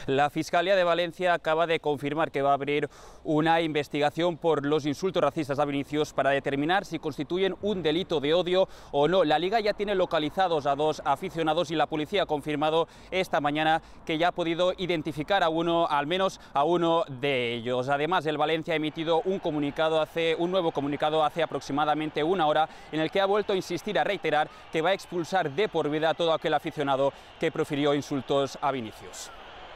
La Fiscalía de Valencia acaba de confirmar que va a abrir una investigación por los insultos racistas a Vinicius para determinar si constituyen un delito de odio o no. La Liga ya tiene localizados a 2 aficionados y la policía ha confirmado esta mañana que ya ha podido identificar a uno, al menos a uno de ellos. Además, el Valencia ha emitido un nuevo comunicado hace aproximadamente una hora en el que ha vuelto a insistir, a reiterar que va a expulsar de por vida a todo aquel aficionado que profirió insultos a Vinicius.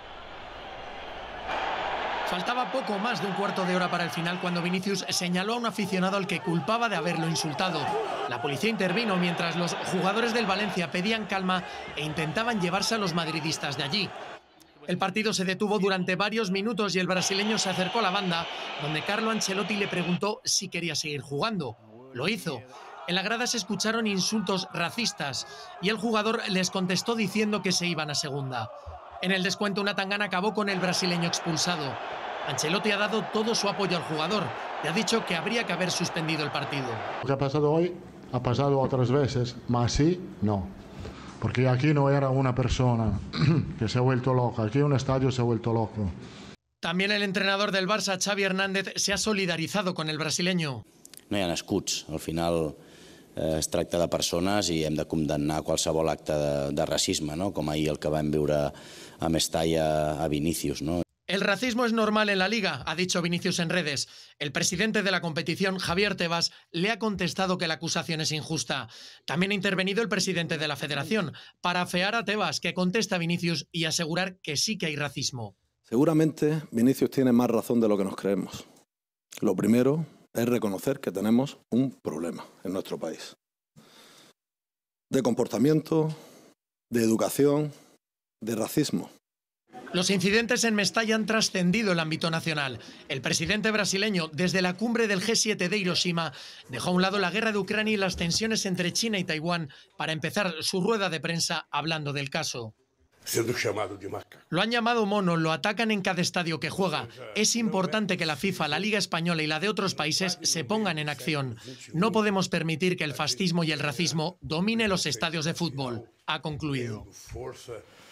Faltaba poco más de un cuarto de hora para el final cuando Vinicius señaló a un aficionado al que culpaba de haberlo insultado. La policía intervino mientras los jugadores del Valencia pedían calma e intentaban llevarse a los madridistas de allí. El partido se detuvo durante varios minutos y el brasileño se acercó a la banda, donde Carlo Ancelotti le preguntó si quería seguir jugando. Lo hizo. En la grada se escucharon insultos racistas y el jugador les contestó diciendo que se iban a segunda. En el descuento, una tangana acabó con el brasileño expulsado. Ancelotti ha dado todo su apoyo al jugador y ha dicho que habría que haber suspendido el partido. Lo que ha pasado hoy ha pasado otras veces, mas así no. Porque aquí no era una persona que se ha vuelto loca, aquí un estadio se ha vuelto loco. También el entrenador del Barça, Xavi Hernández, se ha solidarizado con el brasileño. No hi ha escuts, al final es tracta de persones i hem de condemnar qualsevol acte de racisme, no? Com ahir el que vam veure a Mestalla a Vinicius, no? El racismo es normal en la Liga, ha dicho Vinicius en redes. El presidente de la competición, Javier Tebas, le ha contestado que la acusación es injusta. También ha intervenido el presidente de la federación para afear a Tebas, que contesta a Vinicius y asegurar que sí que hay racismo. Seguramente Vinicius tiene más razón de lo que nos creemos. Lo primero es reconocer que tenemos un problema en nuestro país. De comportamiento, de educación, de racismo. Los incidentes en Mestalla han trascendido el ámbito nacional. El presidente brasileño, desde la cumbre del G7 de Hiroshima, dejó a un lado la guerra de Ucrania y las tensiones entre China y Taiwán para empezar su rueda de prensa hablando del caso. Lo han llamado mono, lo atacan en cada estadio que juega. Es importante que la FIFA, la Liga Española y la de otros países se pongan en acción. No podemos permitir que el fascismo y el racismo dominen los estadios de fútbol, ha concluido.